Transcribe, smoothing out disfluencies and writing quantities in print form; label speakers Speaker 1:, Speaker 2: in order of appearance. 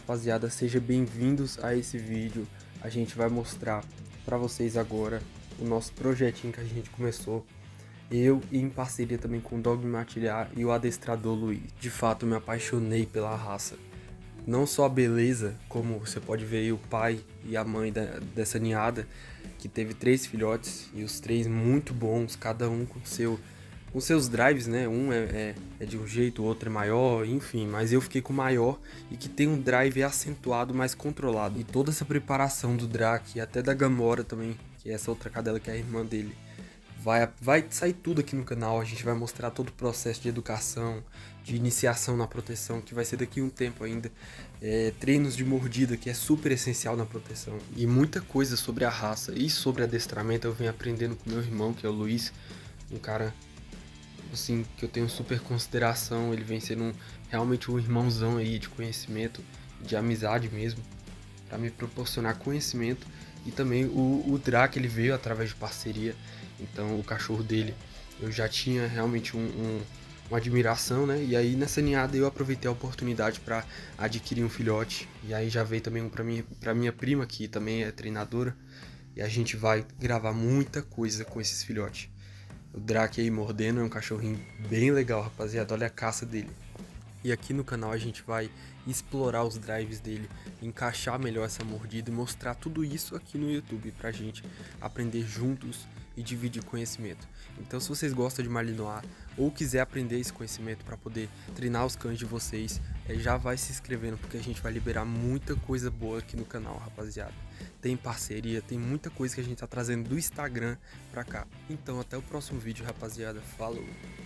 Speaker 1: rapaziada, sejam bem-vindos a esse vídeo. A gente vai mostrar para vocês agora o nosso projetinho que a gente começou, eu e em parceria também com o Dog Matilhar e o adestrador Luiz. De fato, eu me apaixonei pela raça, não só a beleza, como você pode ver aí o pai e a mãe dessa ninhada, que teve 3 filhotes e os 3 muito bons, cada um com seus drives, né? Um é de um jeito, o outro é maior, enfim. Mas eu fiquei com o maior e que tem um drive acentuado, mais controlado. E toda essa preparação do Drac e até da Gamora também, que é essa outra cadela que é a irmã dele. Vai sair tudo aqui no canal, a gente vai mostrar todo o processo de educação, de iniciação na proteção, que vai ser daqui a um tempo ainda. Treinos de mordida, que é super essencial na proteção. E muita coisa sobre a raça e sobre adestramento eu venho aprendendo com meu irmão, que é o Luiz. Um cara assim, que eu tenho super consideração, ele vem sendo realmente um irmãozão aí de conhecimento, de amizade mesmo, para me proporcionar conhecimento. E também o Drac, ele veio através de parceria, então o cachorro dele eu já tinha realmente uma admiração, né? E aí nessa ninhada eu aproveitei a oportunidade para adquirir um filhote, e aí já veio também um para minha prima, que também é treinadora, e a gente vai gravar muita coisa com esses filhotes. O Drac aí mordendo é um cachorrinho bem legal, rapaziada, olha a caça dele. E aqui no canal a gente vai explorar os drives dele, encaixar melhor essa mordida e mostrar tudo isso aqui no YouTube pra gente aprender juntos e dividir conhecimento. Então se vocês gostam de Malinois ou quiser aprender esse conhecimento para poder treinar os cães de vocês, já vai se inscrevendo, porque a gente vai liberar muita coisa boa aqui no canal, rapaziada. Tem parceria, tem muita coisa que a gente tá trazendo do Instagram pra cá. Então até o próximo vídeo, rapaziada. Falou!